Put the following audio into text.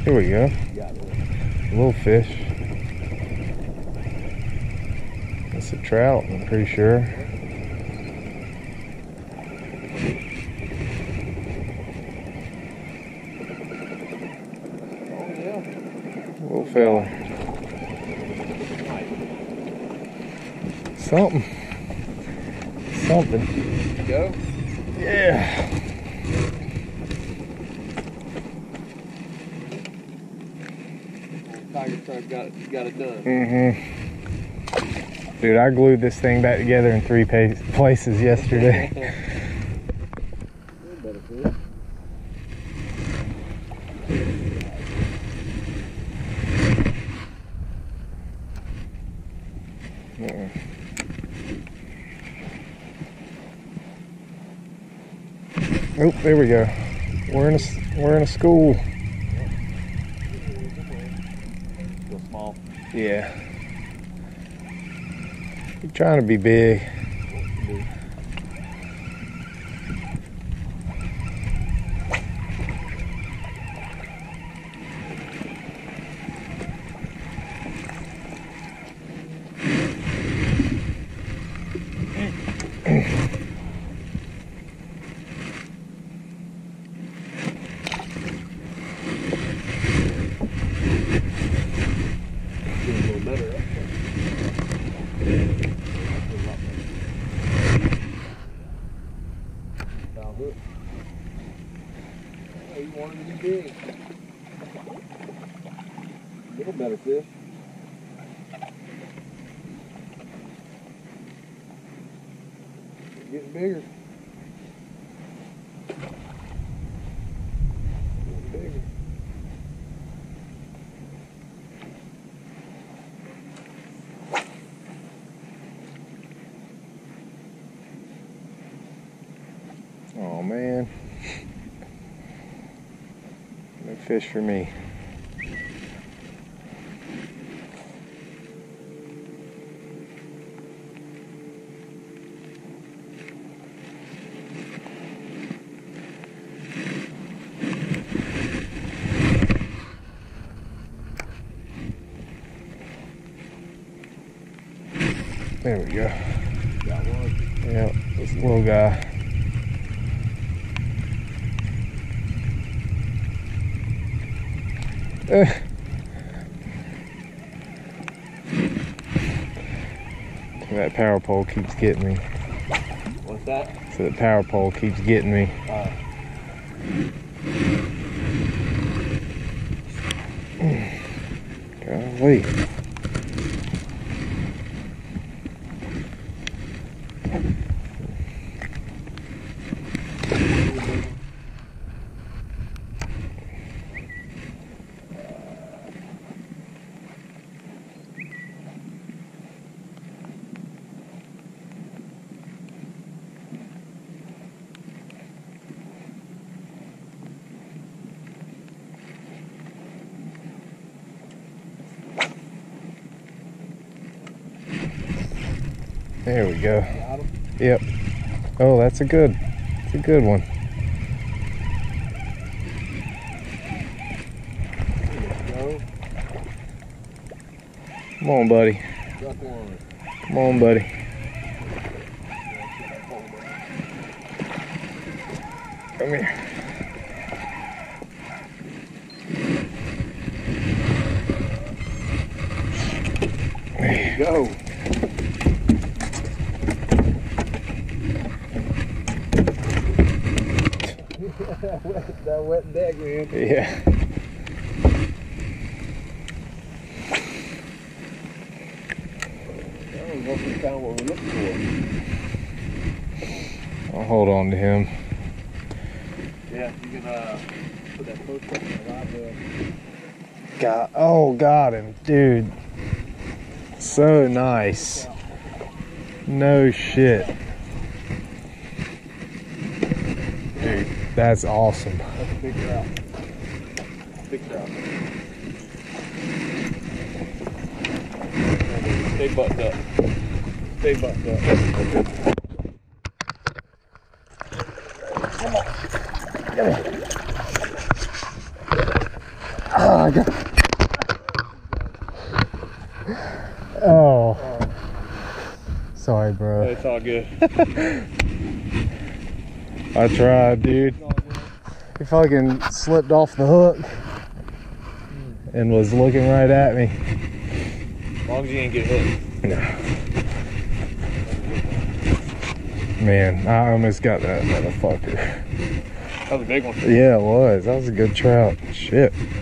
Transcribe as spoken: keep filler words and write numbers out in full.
Here we go. Little fish. It's a trout, I'm pretty sure. Little fella. Something. Something. Go? Yeah. Tiger truck got it, got it done. Mm-hmm. Dude, I glued this thing back together in three places yesterday. Uh-uh. Oh, there we go. We're in a we're in a school. Still small. Yeah. You're trying to be big. You wanted to be big. A little better fish. Getting bigger. Getting bigger. Oh man. No fish for me. There we go. Got one. Yep, this little guy. Uh. That power pole keeps getting me. What's that? So the power pole keeps getting me. Uh, Golly. There we go. Yep. Oh, that's a good, that's a good one. Come on, buddy. Come on, buddy. Come here. There you go. that, wet, that wet deck, man. Yeah. I don't know if we found what we're looking for. I'll hold on to him. Yeah, you can uh, put that post up in the rod there. Got, oh, got him, dude. So nice. No shit. Dude, that's awesome. That's a big trout. Big trout. Stay buttoned up. Stay buttoned up. Come on. Come here. Ah. God. Oh. Sorry, bro. It's all good. I tried, dude. He fucking slipped off the hook and was looking right at me. As long as you ain't get hit. No. Man, I almost got that motherfucker. That was a big one. Yeah, it was. That was a good trout. Shit.